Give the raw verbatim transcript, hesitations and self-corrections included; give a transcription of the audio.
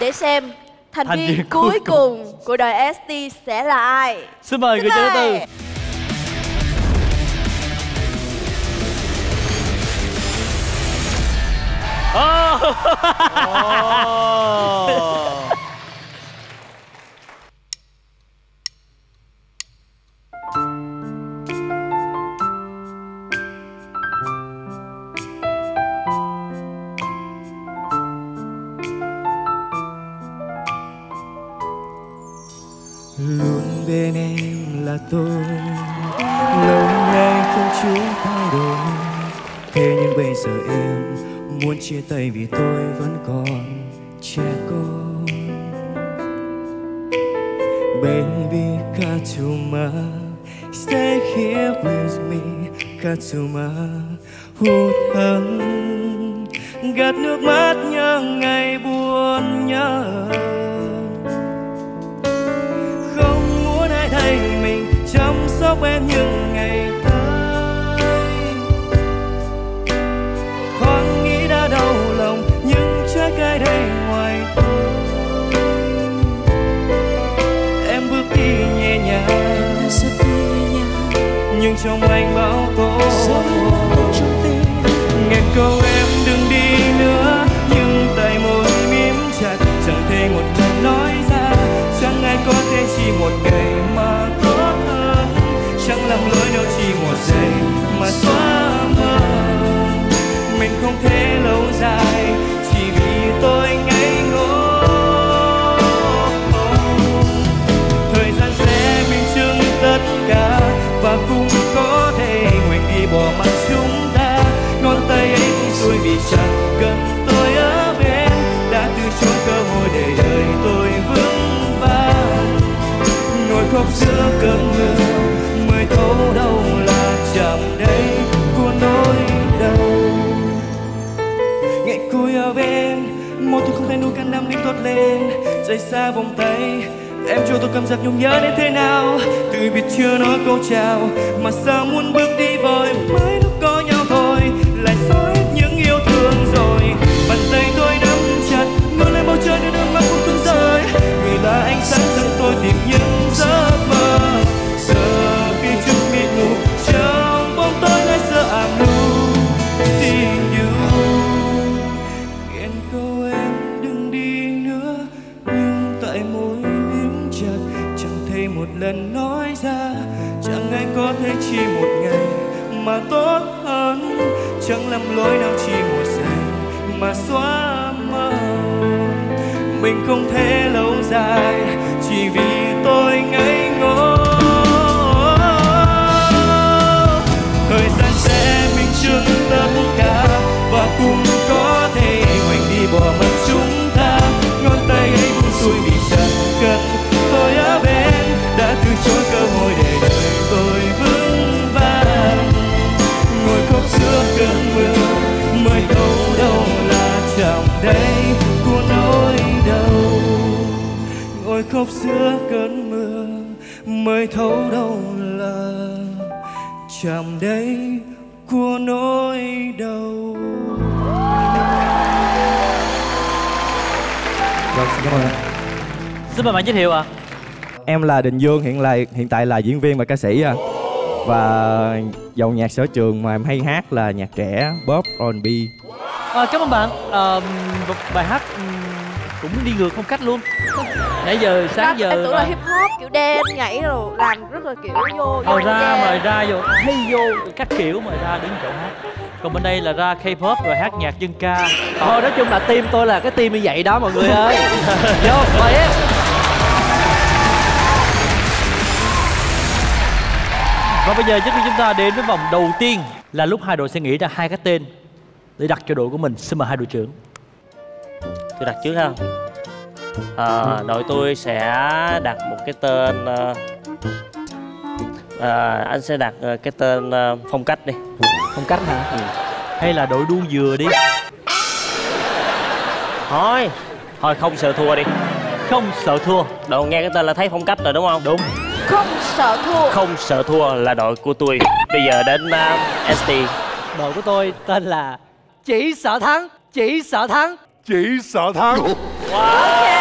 để xem thành, Thành viên, viên cuối cuối cùng của đội ét tê sẽ là ai. Xin mời người chơi thứ tư. Oh. Oh. Luôn bên em là tôi, lâu nay không chút thay đổi. Thế nhưng bây giờ em muốn chia tay vì tôi vẫn còn trẻ con. Baby, Katuma, stay here with me. Katuma, hụt hẫng, gạt nước mắt nhớ ngày buồn nhớ. Không muốn ai thấy mình chăm sóc em những ngày tới. Thoáng nghĩ đã đau lòng nhưng trái cái đây ngoài tôi. Em bước đi nhẹ nhàng nhưng trong anh bão tố. Nghe câu em đừng đi nữa nhưng tay môi mím chặt, chẳng thể một lần nói ra. Chẳng ai có thể chỉ một ngày mà tốt hơn, chẳng lầm lỗi đâu chỉ một giây mà xóa mơ. Mình không thể lâu dài chỉ vì tôi ngây ngô. Thời gian sẽ minh chứng tất cả và cũng có thể nguyện đi bỏ mặc chúng ta. Ngón tay ấy cũng xuôi vì chẳng cần tôi ở bên, đã từ chối cơ hội để đời tôi vững vàng. Ngồi khóc giữa cơn mưa mới thấu đâu là chạm đây của nỗi đau. Ngày cuối ở bên một thứ không thể nuôi can đam linh tốt lên. Rời xa vòng tay em cho tôi cảm giác nhung nhớ đến thế nào. Từ biết chưa nói câu chào mà sao muốn bước đi vội. Mới lúc có nhau thôi lại xóa hết những yêu thương rồi. Bàn tay tôi nắm chặt ngước lên bầu trời để nước mắt không tuôn rơi. Người là ánh sáng dẫn tôi tìm những giấc mơ. Giờ khi trước mịt mù trong bóng tối nơi giờ ảm lu. See you. Ghen câu em đừng đi nữa nhưng tại môi mím chặt, chẳng thể một lần nói ra. Chẳng ai có thể chỉ một ngày mà tốt hơn, chẳng lầm lỗi nào chỉ một giây mà xóa mơ. Mình không thể lâu dài chỉ vì tôi ngây ngô. Thời gian sẽ minh chứng tất cả và cũng có thể ngoảnh đi bỏ mặc chúng ta. Ngón tay ấy buông xuôi vì chẳng cần tôi ở bên, đã từ chối cơ hội để đời tôi vững vàng. Ngồi khóc giữa cơn mưa mới thấu đâu là chạm đây của nỗi đau. Ngồi khóc giữa cơn mưa mới thấu đâu là chạm đây của nỗi đau. Vâng, xin cảm ơn anh. Xin mời bạn giới thiệu ạ. À? Em là Đình Dương, hiện là hiện tại là diễn viên và ca sĩ à. Và dòng nhạc sở trường mà em hay hát là nhạc trẻ, pop, R and B. À, cảm ơn bạn. À, bài hát cũng đi ngược phong cách luôn. Nãy giờ sáng giờ em tưởng là hip hop kiểu dance nhảy rồi làm rất là kiểu vô. Mời ra mời ra vô hay vô các kiểu mời ra đứng chỗ hát. Còn bên đây là ra K-pop rồi hát nhạc dân ca. Thôi nói chung là team tôi là cái team như vậy đó mọi người ơi. Vô mời em. Và bây giờ trước khi chúng ta đến với vòng đầu tiên là lúc hai đội sẽ nghĩ ra hai cái tên để đặt cho đội của mình. Xin mời hai đội trưởng. Tôi đặt trước ha. À, đội tôi sẽ đặt một cái tên uh, à, anh sẽ đặt cái tên uh, Phong Cách đi. Phong Cách hả? Ừ. Hay là đội đu dừa đi. Thôi Thôi không sợ thua đi. Không sợ thua. Đội nghe cái tên là thấy phong cách rồi đúng không? Đúng. Không sợ thua. Không sợ thua là đội của tôi. Bây giờ đến uh, ét tê. Đội của tôi tên là Chỉ Sợ Thắng. Chỉ Sợ Thắng. Chỉ Sợ Thắng. Wow. Ok.